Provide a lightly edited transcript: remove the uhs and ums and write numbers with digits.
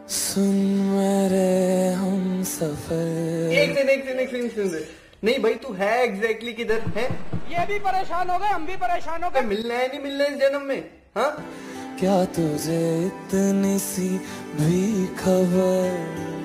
सुन मेरे हम सफर। एक सेकंड नहीं भाई, तू है एग्जैक्टली किधर है? ये भी परेशान हो गए, हम भी परेशान हो गए। मिलना है नहीं मिलना इस जन्म में? हाँ क्या तुझे इतनी सी भी खबर